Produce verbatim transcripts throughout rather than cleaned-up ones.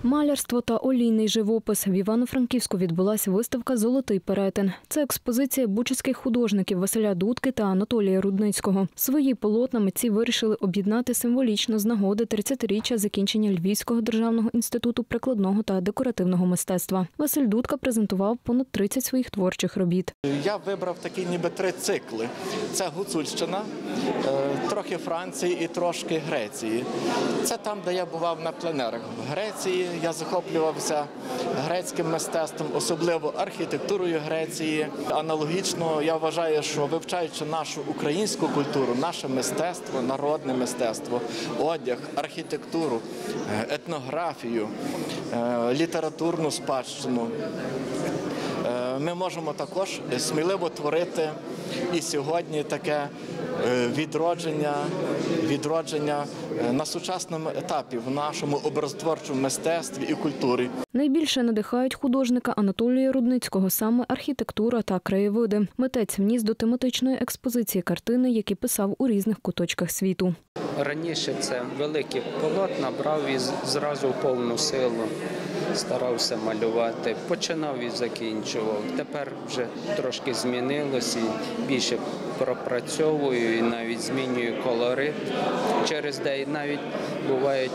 Малярство та олійний живопис. В Івано-Франківську відбулася виставка «Золотий перетин». Це експозиція бучацьких художників Василя Дудки та Анатолія Рудницького. Свої полотна митці вирішили об'єднати символічно з нагоди тридцятиріччя закінчення Львівського державного інституту прикладного та декоративного мистецтва. Василь Дудка презентував понад тридцять своїх творчих робіт. Я вибрав такі ніби три цикли. Це Гуцульщина, трохи Франції і трошки Греції. Це там, де я бував на пленерах. В Греції я захоплювався грецьким мистецтвом, особливо архітектурою Греції. Аналогічно, я вважаю, що вивчаючи нашу українську культуру, наше мистецтво, народне мистецтво, одяг, архітектуру, етнографію, літературну спадщину, ми можемо також сміливо творити і сьогодні таке відродження, відродження на сучасному етапі в нашому образотворчому мистецтві і культурі. Найбільше надихають художника Анатолія Рудницького саме архітектура та краєвиди. Митець вніс до тематичної експозиції картини, які писав у різних куточках світу. Раніше це великі полотна брав і зразу в повну силу старався малювати, починав і закінчував. Тепер вже трошки змінилось і більше пропрацьовую і навіть змінюю колорит. Через день навіть бувають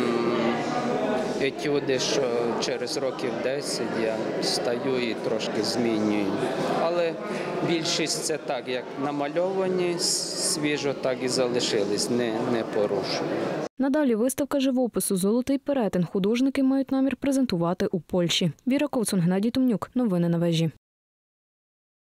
етюди, що через років десять я стаю і трошки змінюю. Але більшість це так, як намальовані, свіжо так і залишились, не, не порушую. Надалі виставка живопису «Золотий перетин» художники мають намір презентувати у Польщі. Віра Ковцун, Геннадій Томнюк. Новини на вежі.